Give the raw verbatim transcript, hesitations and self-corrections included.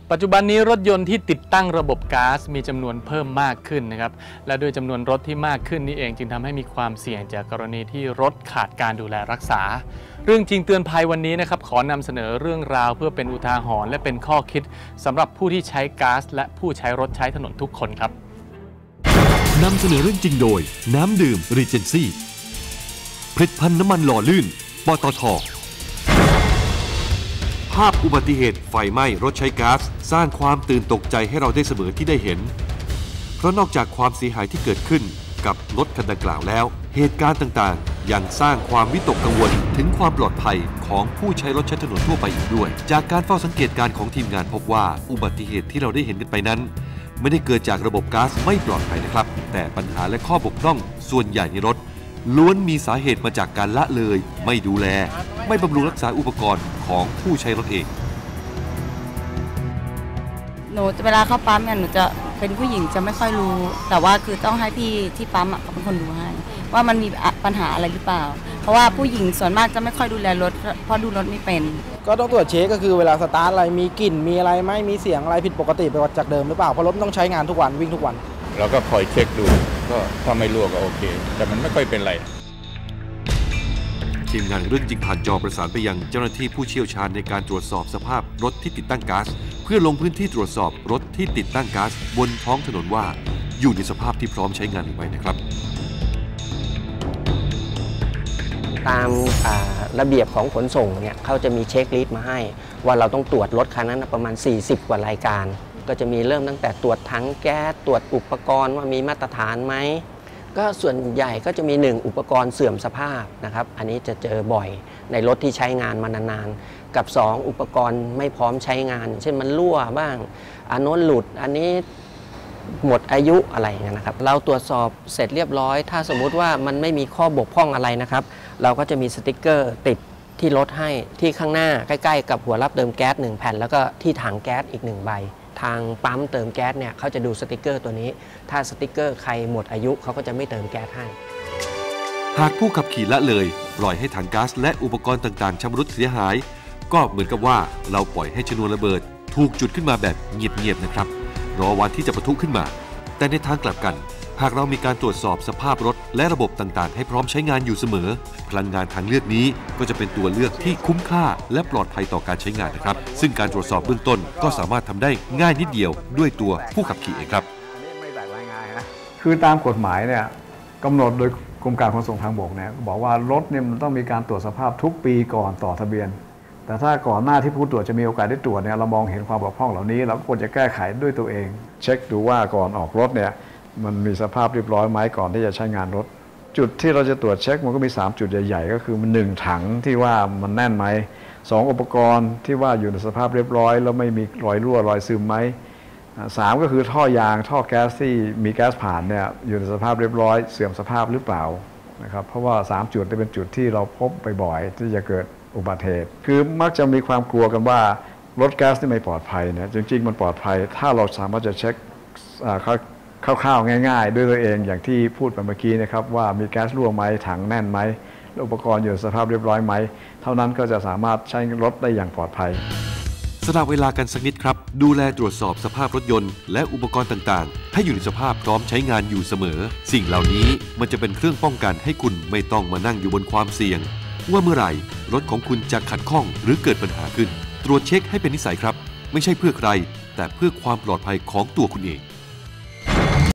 ปัจจุบันนี้รถยนต์ที่ติดตั้งระบบก๊าซมีจำนวนเพิ่มมากขึ้นนะครับและด้วยจำนวนรถที่มากขึ้นนี่เองจึงทำให้มีความเสี่ยงจากกรณีที่รถขาดการดูแลรักษาเรื่องจริงเตือนภัยวันนี้นะครับขอนำเสนอเรื่องราวเพื่อเป็นอุทาหรณ์และเป็นข้อคิดสำหรับผู้ที่ใช้ก๊าซและผู้ใช้รถใช้ถนนทุกคนครับนำเสนอเรื่องจริงโดยน้ำดื่มรีเจนซี่ผลิตภัณฑ์น้ำมันหล่อลื่นปตท.ภาพอุบัติเหตุไฟไหม้รถใช้ก๊าซสร้างความตื่นตกใจให้เราได้เสมอที่ได้เห็นเพราะนอกจากความเสียหายที่เกิดขึ้นกับรถคันดังกล่าวแล้วเหตุการณ์ต่างๆยังสร้างความวิตกกังวลถึงความปลอดภัยของผู้ใช้รถใช้ถนนทั่วไปอีกด้วยจากการเฝ้าสังเกตการณ์ของทีมงานพบว่าอุบัติเหตุที่เราได้เห็นกันไปนั้นไม่ได้เกิดจากระบบก๊าซไม่ปลอดภัยนะครับแต่ปัญหาและข้อบกพร่องส่วนใหญ่ในรถล้วนมีสาเหตุมาจากการละเลยไม่ดูแลไม่บำรุงรักษาอุปกรณ์ของผู้ใช้รถเองหนูเวลาเข้าปั๊มเนี่ยหนูจะเป็นผู้หญิงจะไม่ค่อยรู้แต่ว่าคือต้องให้พี่ที่ปั๊มเขาเป็นคนดูให้ว่ามันมีปัญหาอะไรหรือเปล่าเพราะว่าผู้หญิงส่วนมากจะไม่ค่อยดูแลรถเพราะดูรถไม่เป็นก็ต้องตรวจเช็คก็คือเวลาสตาร์ทอะไรมีกลิ่นมีอะไรไหมมีเสียงอะไรผิดปกติไปจากเดิมหรือเปล่าเพราะรถต้องใช้งานทุกวันวิ่งทุกวันเราก็คอยเช็คดูก็ถ้าไม่รั่วก็โอเคแต่มันไม่ค่อยเป็นไรทีมงานเรื่องจริงผ่านจอประสานไปยังเจ้าหน้าที่ผู้เชี่ยวชาญในการตรวจสอบสภาพรถที่ติดตั้งก๊าซเพื่อลงพื้นที่ตรวจสอบรถที่ติดตั้งก๊าซบนท้องถนนว่าอยู่ในสภาพที่พร้อมใช้งานหรือไม่นะครับตามระเบียบของขนส่งเนี่ยเขาจะมีเช็คลิสต์มาให้ว่าเราต้องตรวจรถคันนั้นประมาณสี่สิบกว่ารายการก็จะมีเริ่มตั้งแต่ตรวจถังแก๊สตรวจอุปกรณ์ว่ามีมาตรฐานไหมก็ส่วนใหญ่ก็จะมีหนึ่งอุปกรณ์เสื่อมสภาพนะครับอันนี้จะเจอบ่อยในรถที่ใช้งานมานานๆกับสองอุปกรณ์ไม่พร้อมใช้งานเช่นมันรั่วบ้างอันโน้นหลุดอันนี้หมดอายุอะไรเงี้ยนะครับเราตรวจสอบเสร็จเรียบร้อยถ้าสมมุติว่ามันไม่มีข้อบกพร่องอะไรนะครับเราก็จะมีสติ๊กเกอร์ติดที่รถให้ที่ข้างหน้าใกล้ๆกับหัวรับเติมแก๊สหนึ่งแผ่นแล้วก็ที่ถังแก๊สอีกหนึ่งใบทางปั๊มเติมแก๊สเนี่ยเขาจะดูสติ๊กเกอร์ตัวนี้ถ้าสติ๊กเกอร์ใครหมดอายุเขาก็จะไม่เติมแก๊สให้หากผู้ขับขี่ละเลยปล่อยให้ถังก๊าซและอุปกรณ์ต่างๆชำรุดเสียหายก็เหมือนกับว่าเราปล่อยให้ชนวนระเบิดถูกจุดขึ้นมาแบบเงียบๆนะครับรอวันที่จะปะทุขึ้นมาแต่ในทางกลับกันหากเรามีการตรวจสอบสภาพรถและระบบต่างๆให้พร้อมใช้งานอยู่เสมอพลังงานทางเลือกนี้ก็จะเป็นตัวเลือกที่คุ้มค่าและปลอดภัยต่อการใช้งานนะครับซึ่งการตรวจสอบเบื้องต้นก็สามารถทำได้ง่ายนิดเดียวด้วยตัวผู้ขับขี่เองครับไม่แตกรายงานนะคือตามกฎหมายเนี่ยกำหนดโดยกรมการขนส่งทางบกเนี่ยบอกว่ารถเนี่ยมันต้องมีการตรวจสภาพทุกปีก่อนต่อทะเบียนแต่ถ้าก่อนหน้าที่ผู้ตรวจจะมีโอกาสได้ตรวจเนี่ยเรามองเห็นความบกพร่องเหล่านี้เราก็ควรจะแก้ไขด้วยตัวเองเช็คดูว่าก่อนออกรถเนี่ยมันมีสภาพเรียบร้อยไหมก่อนที่จะใช้งานรถจุดที่เราจะตรวจเช็คมันก็มีสามจุดใหญ่ๆก็คือมันหนึ่งถังที่ว่ามันแน่นไหมสองอุปกรณ์ที่ว่าอยู่ในสภาพเรียบร้อยแล้วไม่มีรอยรั่วรอยซึมไหมสามก็คือท่อยางท่อแก๊สที่มีแก๊สผ่านเนี่ยอยู่ในสภาพเรียบร้อยเสื่อมสภาพหรือเปล่านะครับเพราะว่าสามจุดนี้เป็นจุดที่เราพบบ่อยๆที่จะเกิดอุบัติเหตุคือมักจะมีความกลัวกันว่ารถแก๊สนี่ไม่ปลอดภัยนะจริงๆมันปลอดภัยถ้าเราสามารถจะเช็คคร่าวๆง่ายๆด้วยตัวเองอย่างที่พูดไปเมื่อกี้นะครับว่ามีแก๊สรั่วไหมถังแน่นไหมอุปกรณ์อยู่ในสภาพเรียบร้อยไหมเท่านั้นก็จะสามารถใช้รถได้อย่างปลอดภัยสละเวลากันสักนิดครับดูแลตรวจสอบสภาพรถยนต์และอุปกรณ์ต่างๆให้อยู่ในสภาพพร้อมใช้งานอยู่เสมอสิ่งเหล่านี้มันจะเป็นเครื่องป้องกันให้คุณไม่ต้องมานั่งอยู่บนความเสี่ยงว่าเมื่อไหร่รถของคุณจะขัดข้องหรือเกิดปัญหาขึ้นตรวจเช็คให้เป็นนิสัยครับไม่ใช่เพื่อใครแต่เพื่อความปลอดภัยของตัวคุณเอง